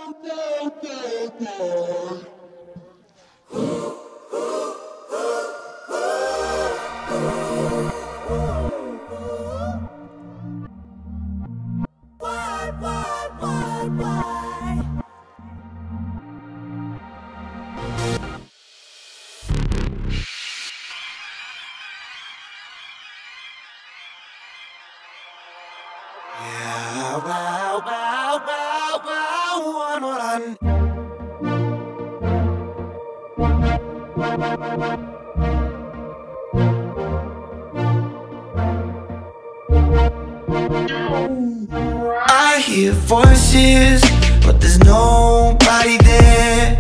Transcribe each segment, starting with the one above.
I hear voices, but there's nobody there.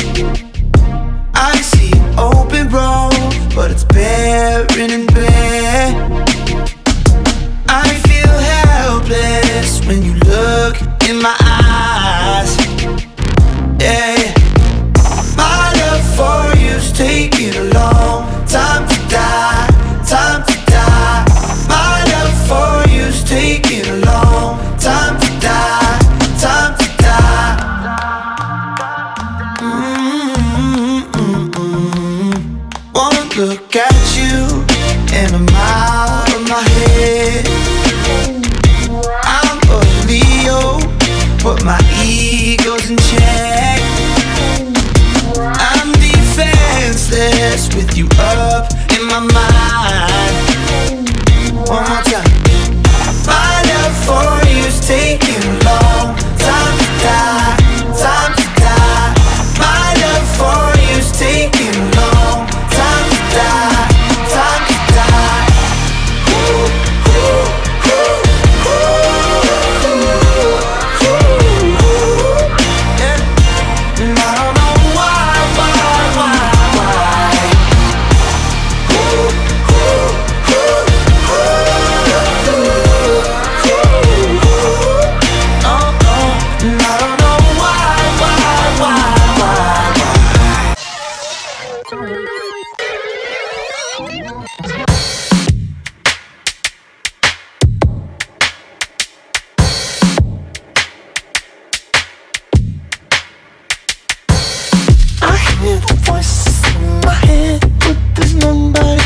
I see an open road, but it's barren and bare. I feel helpless when you look in my eyes. Yeah, my love for you's taking a long time to die, time to die. My love for you's taking a long time to die, time to die. Wanna look at you and I'm out of my head. I'm a Leo, but my ego's in check. I'm defenseless with you up in my mind. One more time. My love for you's taking a long time to die, time to die. My love for you's taking a long time to die, time to die. Yeah. And I don't know why. I hear the voices in my head, but there's nobody